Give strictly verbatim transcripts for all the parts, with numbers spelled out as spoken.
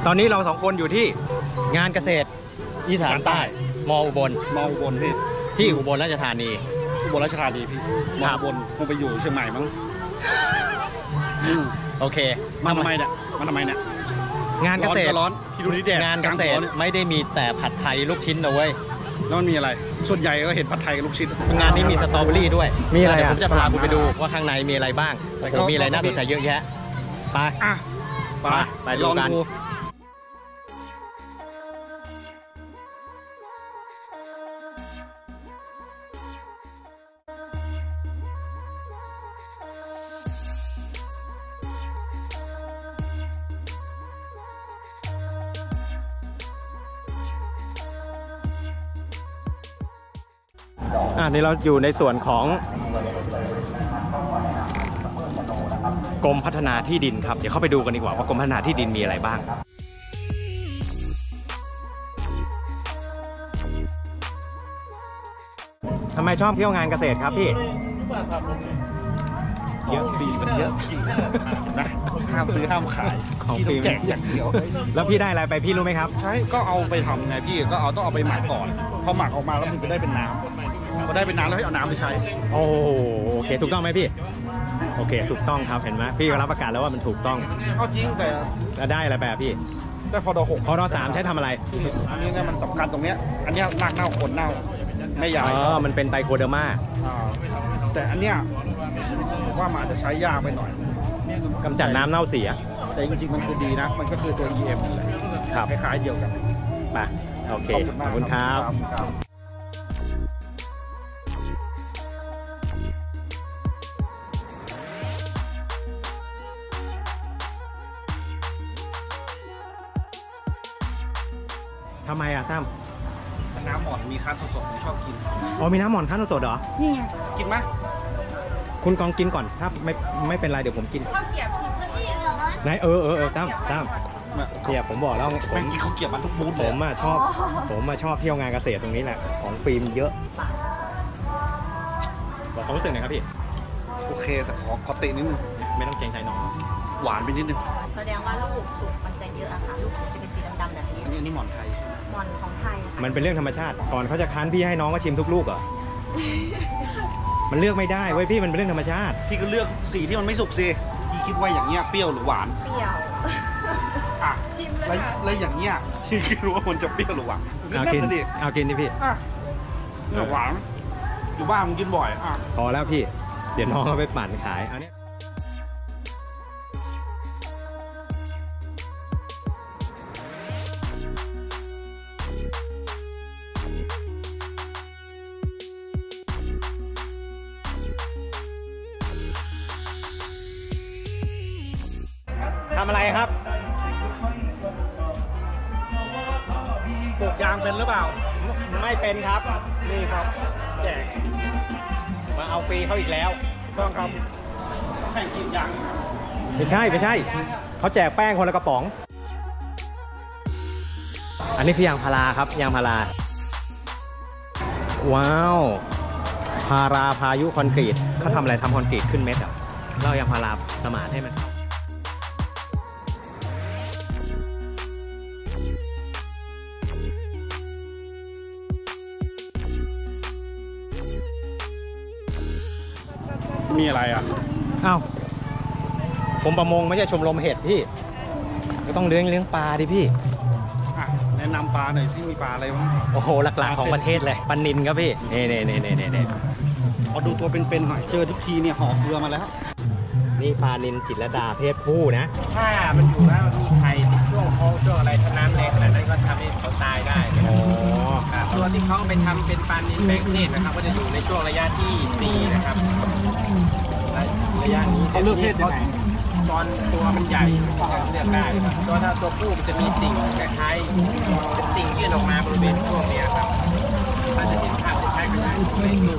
ตอนนี้เราสองคนอยู่ที่งานเกษตรอีสานใต้มออุบลมออุบลพี่ที่อุบลราชธานีอุบลราชธานีพี่มออุบลคงไปอยู่เชียงใหม่มั้งโอเคมาทำไมเนี่ยมาทำไมเนี่ยงานเกษตรร้อนพี่ดูนี่แดดงานเกษตรไม่ได้มีแต่ผัดไทยลูกชิ้นนะเว้ยแล้วมันมีอะไรส่วนใหญ่ก็เห็นผัดไทยกับลูกชิ้นงานนี้มีสตรอเบอรี่ด้วยมีอะไรผมจะพาคุณไปดูว่าข้างในมีอะไรบ้างโอ้โหมีอะไรน่าสนใจเยอะแยะไปอ่ะไปไปดูกันอันนี้เราอยู่ในส่วนของกรมพัฒนาที่ดินครับเดี๋ยวเข้าไปดูกันดีกว่าว่ากรมพัฒนาที่ดินมีอะไรบ้างทำไมชอบเที่ยวงานเกษตรครับพี่เยอะฟรีมันเยอะนะห้ามซื้อห้ามขายของฟรีแจกอย่างเดียวแล้วพี่ได้อะไรไปพี่รู้ไหมครับใช่ก็เอาไปทำไงพี่ก็เอาต้องเอาไปหมักก่อนพอหมักออกมาแล้วมันจะได้เป็นน้ำพอได้เป็นน้ำแล้วให้เอาน้ำไปใช้โอ้โอเคถูกต้องไหมพี่โอเคถูกต้องครับเห็นไหมพี่ก็รับประกันแล้วว่ามันถูกต้องเอาจริงแต่ได้อะไรไปพี่ได้พอดอหกพอดอสามใช้ทำอะไรอันนี้เนี่ยมันสำคัญตรงเนี้ยอันนี้รากเน่าขนเน่าไม่ใหญ่อ๋อมันเป็นไตโคเดอร์มาแต่อันเนี้ยว่ามันจะใช้ยากไปหน่อยกำจัดน้ำเน่าเสียแต่จริงๆมันคือดีนะมันก็คือตัว อี เอ็ม นั่นแหละครับคล้ายๆเดียวกันไปโอเคขอบคุณครับทำไมอะตั้มน้ำหมอนมีคั้นสดๆผมชอบกินอ๋อมีน้ำหมอนคั้นสดเหรอนี่ไงกินไหมคุณกองกินก่อนถ้าไม่ไม่เป็นไรเดี๋ยวผมกินข้าวเกี๊ยวชิมก็ดีเหรอไหนเออเออเออตั้มตั้มเนี่ยผมบอกแล้วผมกินข้าวเกี๊ยวมันทุกบูธผมอะชอบผมมาชอบเที่ยวงานเกษตรตรงนี้แหละของฟิล์มเยอะบอกความรู้สึกหน่อยครับพี่โอเคแต่ขอขอตินิดนึงไม่ต้องเกรงใจน้องหวานไปนิดนึงแสดงว่าลูกสุกมันจะเยอะอะค่ะลูกจะเป็นสีดำๆแบบนี้อันนี้หมอนไทยหมอนของไทยมันเป็นเรื่องธรรมชาติก่อนเขาจะคั้นพี่ให้น้องก็ชิมทุกลูกเหรอมันเลือกไม่ได้เว้ยพี่มันเป็นเรื่องธรรมชาติพี่ก็เลือกสีที่มันไม่สุกสิพี่คิดว่าอย่างเงี้ยเปรี้ยวหรือหวานเปรี้ยวอ่ะชิมเลยค่ะแล้วอย่างเงี้ยพี่คิดว่ามันจะเปรี้ยวหรือหวานเอากินดิเอากินดิพี่อ่ะหวานอยู่บ้านมึงกินบ่อยอ่ะพอแล้วพี่เดี๋ยวน้องเอาไปปั่นขายอันนี้ทำอะไรครับปลูกยางเป็นหรือเปล่าไม่เป็นครับนี่ครับแจกมาเอาฟรีเขาอีกแล้วต้องครับแข่งกินยางไม่ใช่ไม่ใช่เขาแจกแป้งคนละกระป๋องอันนี้คือยางพาราครับยางพาราว้าวพาราพายุคอนกรีตเขาทำอะไรทำคอนกรีตขึ้นเม็ดอ่ะเรายางพาราสมานให้มันมีอะไรอ่ะอ้าวผมประมงไม่ใช่ชมรมเห็ดพี่ก็ต้องเลี้ยงเลี้ยงปลาดิพี่อ่ะแนะนำปลาหน่อยสิมีปลาอะไรบ้างโอ้โหหลักๆของประเทศเลยปลานิลครับพี่เน่เน่เน่เน่เน่เอาดูตัวเป็นๆหน่อยเจอทุกทีเนี่ยห่อเกลือมาแล้วนี่ปลานิลจิตรลดาเพศผู้นะถ้ามันอยู่แล้วมันมีไข่ติดช่วงท้องช่วงอะไรเท่านั้นเลยขนาดนั้นก็ทำให้เขาตายได้อ๋อตัวที่เขาไปทำเป็นปลานิลแบงค์เนตนะครับก็จะอยู่ในช่วงระยะที่สี่นะครับระยะนี้เขาเลือกเพศยังไงตอนตัวมันใหญ่เลือกได้ครับตัวถ้าตัวผู้มันจะมีติ่งคล้ายๆเป็นติ่งยื่นออกมาบริเวณช่วงนี้ครับมันจะเห็นภาพคล้ายๆกับในตัว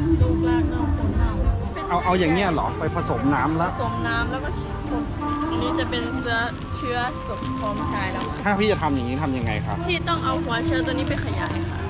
เอาเอาอย่างเงี้ยหรอไปผสมน้ำแล้วผสมน้ำแล้วก็ฉีดอันนี้จะเป็นเชื้อเชื้อสมพร้อมใช้แล้วค่ะถ้าพี่จะทำอย่างนี้ทำยังไงครับพี่ต้องเอาหัวเชื้อตัวนี้ไปขยายค่ะ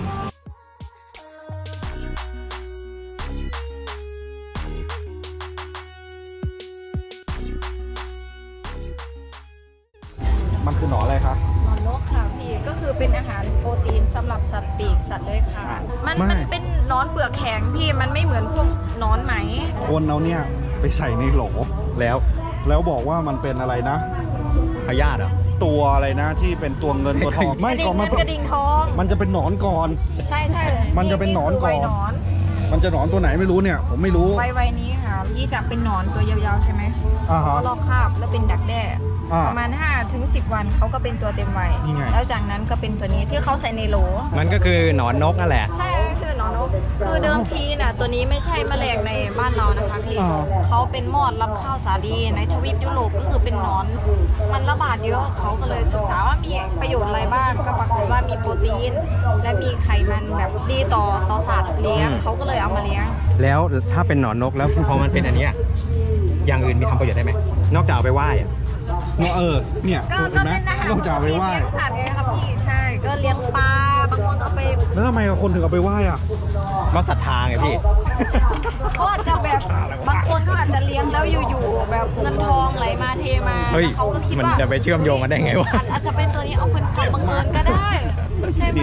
มันคือหนอนอะไรคะหนอนนกค่ะพี่ก็คือเป็นอาหารโปรตีนสำหรับสัตว์ปีกสัตว์เลื้อยคลานมันไม่มันเป็นหนอนเปลือกแข็งพี่มันไม่เหมือนพวกหนอนไหมคนเอาเนี่ยไปใส่ในโหลแล้วแล้วบอกว่ามันเป็นอะไรนะพยาธิเหรอตัวอะไรนะที่เป็นตัวเงินตัวทอง ไม่กระดิ่ก่อนงมันเงินกระดิ่งทองมันจะเป็นหนอนก่อนใช่ใช่มันจะเป็นหนอนก่อนไวหนอนมันจะหนอนตัวไหนไม่รู้เนี่ย ผมไม่รู้ไวไวนี้ค่ะที่จะเป็นหนอนตัวยาวๆใช่ไหมอ่าฮะก็ลอกคราบแล้วเป็นดักแด้อ่าประมาณห้าถึงสิบวันเขาก็เป็นตัวเต็มวัยนี่ไงแล้วจากนั้นก็เป็นตัวนี้ที่เขาใส่ในโหลมันก็คือหนอนนกนั่นแหละใช่คือหนอนนกคือเดิมทีน่ะตัวนี้ไม่ใช่แมลงในบ้านเรานะคะพี่อ่าเขาเป็นมอดรับข้าวสาลีในทวีปยุโรปก็คือเป็นหนอน มันระบาดเยอะเขาก็เลยศึกษาว่ามีประโยชน์อะไรบ้างก็ปรากฏว่ามีโปรตีน และมีไขมันแบบดีต่อต่อสัตว์เลี้ยงอืมเขาก็เลยเอามาเลี้ยงแล้วถ้าเป็นหนอนนกแล้วพอมันเป็นอันเนี้ยอย่างอื่นมีทำประโยชน์ได้ไหมนอกจากเอาไปไหว้อะเออ เนี่ยก็เห็ก็นไหมเป็นอาหารนอกจากเอาไปไหว้เลี้ยงสัตว์ไงครับพี่ใช่ก็เลี้ยงปลาบางคนเอาไปแล้วทำไมคนถึงเอาไปไหว้อ่ะก็ศรัทธาไงพี่เขาอาจจะแบบบางคนเขาอาจจะเลี้ยงแล้วอยู่ๆแบบเงินทองไหลมาเทมาเฮ้ยแล้วเขาก็คิดมันว่าจะไปเชื่อมโยงกันได้ไงวะอาจอาจจะเป็นตัวนี้เอาเป็นความบังเอิญก็ได้ ใช่ไหม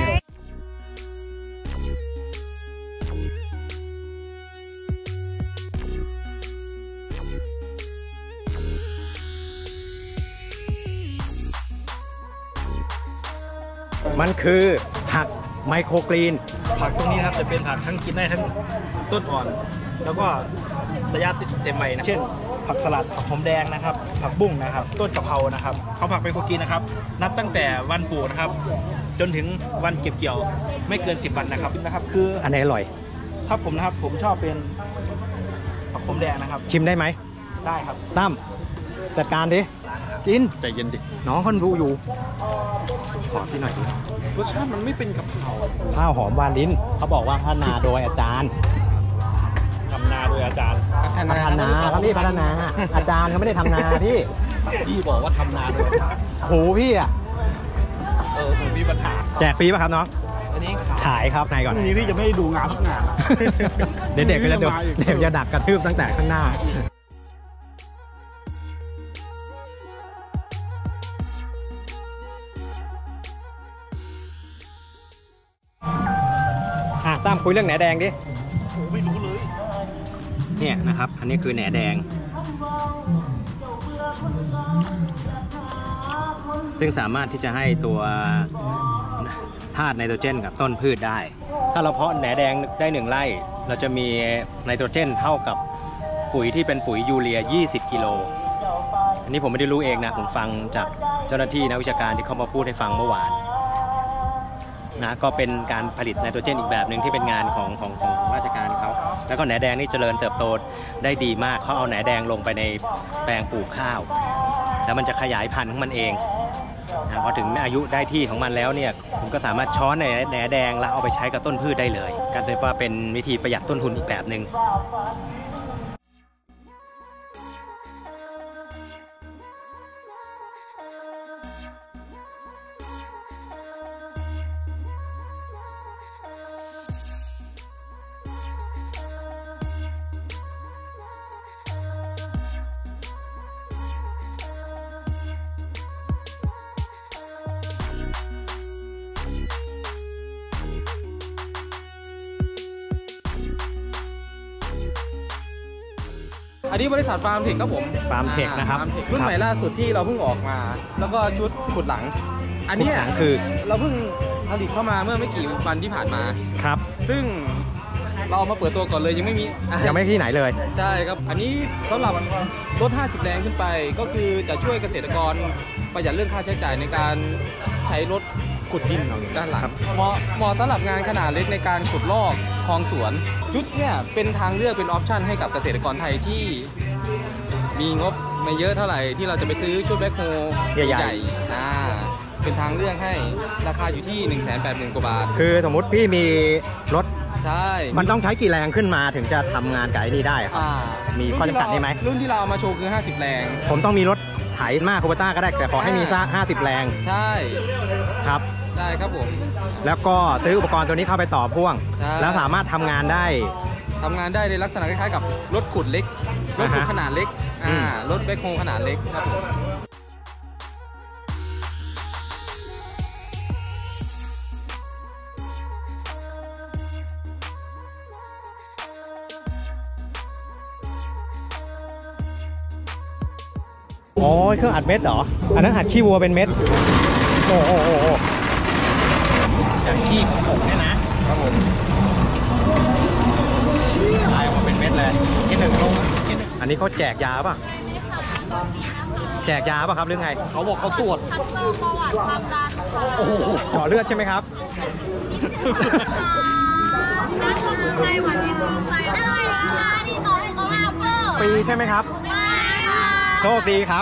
มันคือผักไมโครกรีนผักตรงนี้ครับจะเป็นผักทั้งกินได้ทั้งต้นอ่อน แล้วก็ระยะเต็มใบนะเช่น ผักสลัดผักหอมแดงนะครับ ผักบุ้งนะครับ ต้นกะเพรานะครับเขาผักไมโครกรีนนะครับ นับตั้งแต่วันปลูกนะครับ จนถึงวันเก็บเกี่ยวไม่เกินสิบวันนะครับนะครับ คืออันไหนอร่อยถ้าผมนะครับผมชอบเป็นผักหอมแดงนะครับชิมได้ไหมได้ครับตั้มจัดการดิ กินใจเย็นดิน้องคนดูอยู่ ขอพี่หน่อยดิรสชาติมันไม่เป็นกะเพราข้าวหอมวาลิ้น เขาบอกว่าพัฒนาโดยอาจารย์ทำนาโดยอาจารย์พัฒนาครับพี่พัฒนา อาจารย์เขาไม่ได้ทำนาพี่พี่บอกว่าทำนาโดยโหพี่อ่ะเออผมมีปัญหาแจกฟรีป่ะครับน้องอันนี้ขายครับนายก่อนพรุ่งนี้พี่จะไม่ได้ดูงานทุกงานเดี๋ยวเด็กก็จะดูเด็กจะดักกระทืบตั้งแต่ข้างหน้า อ่ะตั้มคุยเรื่องแหนแดงดิโอ้ไม่รู้เลยเนี่ยนะครับ อันนี้คือแหนแดง ซึ่งสามารถที่จะให้ตัวธาตุไนโตรเจนกับต้นพืชได้ ถ้าเราเพาะแหนแดงได้หนึ่งไร่ เราจะมีไนโตรเจนเท่ากับปุ๋ยที่เป็นปุ๋ยยูเรีย ยี่สิบ กิโล อันนี้ผมไม่ได้รู้เองนะ ผมฟังจากเจ้าหน้าที่นักวิชาการที่เขามาพูดให้ฟังเมื่อวานนะ ก็เป็นการผลิตไนโตรเจนอีกแบบหนึ่งที่เป็นงานของของของราชการเขา แล้วก็แหนแดงนี่เจริญเติบโตได้ดีมาก เขาเอาแหนแดงลงไปในแปลงปลูกข้าว แล้วมันจะขยายพันธุ์ของมันเองนะพอถึงอายุได้ที่ของมันแล้วเนี่ยคุณก็สามารถช้อนในแหนแดงแล้วเอาไปใช้กับต้นพืชได้เลยก็เรียกว่าเป็นวิธีประหยัดต้นทุนอีกแบบหนึ่งอันนี้บริษัทฟาร์มเทคครับผมฟาร์มเทคนะครับฟาร์มเทครุ่นใหม่ล่าสุดที่เราเพิ่งออกมา แล้วก็ชุดขุดหลัง อันเนี้ยขุดหลังคือเราเพิ่งผลิตเข้ามาเมื่อไม่กี่วันที่ผ่านมาครับซึ่งเราเอามาเปิดตัวก่อนเลยยังไม่มียังไม่ที่ไหนเลยใช่ครับ อันนี้สำหรับรถห้าสิบแรงขึ้นไป ก็คือจะช่วยเกษตรกรประหยัดเรื่องค่าใช้จ่ายในการใช้รถขุดดินด้านหลังเหมาะเหมาะสำหรับงานขนาดเล็กในการขุดลอกคลองสวนชุดเนี่ยเป็นทางเลือกเป็นออปชั่นให้กับเกษตรกรไทยที่มีงบไม่เยอะเท่าไหร่ที่เราจะไปซื้อชุดแบ็คโฮใหญ่ๆใหญ่อ่าเป็นทางเลือกให้ราคาอยู่ที่ หนึ่งแสนแปดหมื่น กว่าบาทคือสมมุติพี่มีรถใช่มันต้องใช้กี่แรงขึ้นมาถึงจะทำงานกับไอ้นี่ได้ครับอ่ามีข้อจำกัดได้ไหมรุ่นที่เราเอามาโชว์คือห้าสิบแรงผมต้องมีรถไถมากคูเปต้าก็ได้แต่ขอให้มีสักห้าสิบแรงใช่ครับใช่ครับผมแล้วก็ซื้ออุปกรณ์ตัวนี้เข้าไปต่อพ่วงใช่แล้วสามารถทำงานได้ทำงานได้ในลักษณะคล้ายๆกับรถขุดเล็กรถขุดอ่าฮะขนาดเล็กอือ่าม รถแบคโฮขนาดเล็กครับผมอ๋อเครื่องอัดเม็ดเหรออันนั้นอัดขี้วัวเป็นเม็ดโอ้โหโอ้โหอย่างขี้ของผมเนี่ยนะครับผมลายออกมาเป็นเม็ดเลยที่หนึ่งลงที่หนึ่งอันนี้เขาแจกยาป่ะแจกยาป่ะครับหรือไงเขาบอกเขาตรวจคัดเบอร์ประวัติความดันโอ้โหเจาะเลือดใช่ไหมครับนั่นก็คือใครหวันที่สงสัยอะไรนะคะนี่ต่อต่อมาเพิ่มฟรีใช่ไหมครับไม่ค่ะโชคดีครับ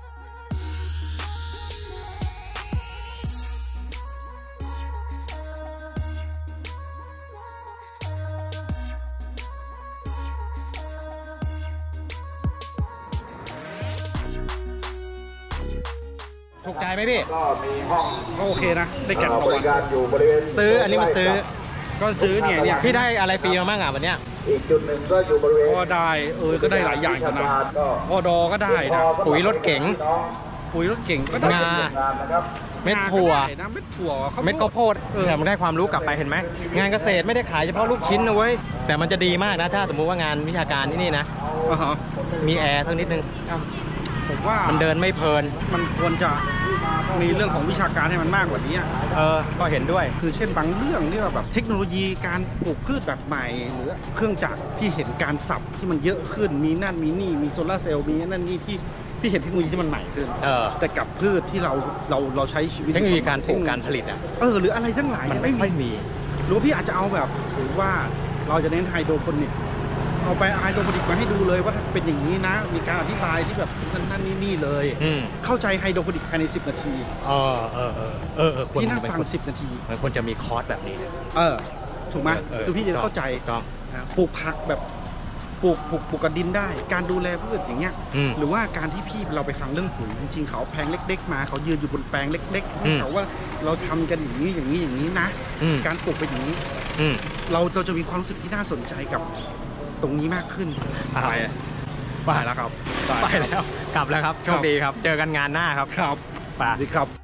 ถูกใจไหมพี่ก็โอเคนะ ได้แก่นตะวันซื้ออันนี้มาซื้อก็ซื้อเนี่ยเนี่ยพี่ได้อะไรฟรีมาบ้างอ่ะวันเนี้ยก็ได้เออก็ได้หลายอย่างอยู่นะพอดอก็ได้นะปุ๋ยรถเก๋งปุ๋ยรถเก่งก็ได้งา เม็ดถั่วงาก็ได้นะเม็ดถั่วข้าวโพดเม็ดข้าวโพดเออมันได้ความรู้กลับไปเห็นไหมงานเกษตรไม่ได้ขายเฉพาะลูกชิ้นนะเว้ยแต่มันจะดีมากนะถ้าสมมุติว่างานวิชาการที่นี่นะอ่าฮะมีแอร์สักนิดนึงผมว่ามันเดินไม่เพลินมันควรจะมีเรื่องของวิชาการให้มันมากกว่านี้อะเออก็เห็นด้วยคือเช่นบางเรื่องที่ว่าแบบเทคโนโลยีการปลูกพืชแบบใหม่ หรือเครื่องจักรพี่เห็นการสับที่มันเยอะขึ้นมีนั่นมีนี่มีโซลาร์เซลล์มีนั่นนี่ที่พี่เห็นเทคโนโลยีที่มันใหม่ขึ้นเออแต่กับพืชที่เราเราเราใช้ชีวิตเทคโนโลยีการปลูกการผลิตอ่ะเออหรืออะไรทั้งหลายมันไม่ไม่ค่อยมีหรือว่าพี่อาจจะเอาแบบถือว่าเราจะเน้นไฮโดรโปนิกเอาไปไฮโดรโปนิกมาให้ดูเลยว่าเป็นอย่างนี้นะ มีการอธิบายที่แบบนั่นนั่นนี่นี่เลยอืมเข้าใจไฮโดรโปนิกภายในสิบนาทีเออเออเออเออเออควรพี่นั่งมันฟังควรสิบนาทีมันควรจะมีคอร์สแบบนี้นะเออถูกไหมเออคือพี่จะถูกต้องเข้าใจถูกต้องนะปลูกผักแบบปลูกปลูกปลูกกับดินได้ การดูแลพืชอย่างเงี้ยอืมหรือว่าการที่พี่เราไปฟังเรื่องปุ๋ยจริงๆเขาแพงเล็ก ๆ มาเขายืนอยู่บนแปลงเล็กอืมๆเขาว่าเราทำกันอย่างนี้อย่างนี้อย่างนี้นะอืมการปลูกเป็นอย่างนี้อืมเราเราจะมีความรู้สึกที่น่าสนใจกับตรงนี้มากขึ้นไปไปแล้วครับไปแล้วกลับแล้วครับโชคดีครับ เจอกันงานหน้าครับครับไปสวัสดีครับ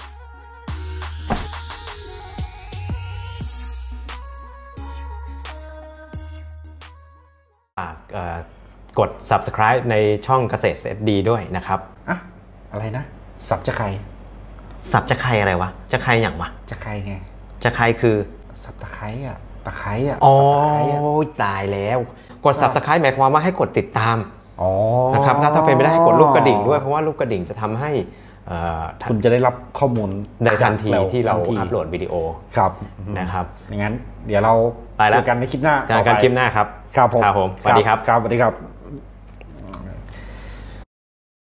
ฝากเอ่อกด Subscribe ในช่องเกษตรเสร็จดีด้วยนะครับอะอะไรนะ สับจะใครสับจะใครอะไรวะ จะใครอย่างวะจะใครไงจะใครคือสับตะไคร้อ่ะตะไคร้อ่ะอ๋อสับตะไคร้อะตายแล้ว กด Subscribe หมายความว่าให้กดติดตามอ๋อนะครับถ้าถ้าเป็นไม่ได้ให้กดรูปกระดิ่งด้วยเพราะว่ารูปกระดิ่งจะทำให้เอ่อคุณจะได้รับข้อมูลในทันทีที่เราทันทีอัปโหลดวิดีโอครับนะครับอย่างนั้น เดี๋ยวเราไปแล้วเจอกันในคลิปหน้าเจอกันคลิปหน้าครับครับผมครับผมสวัสดีครับครับสวัสดีครับ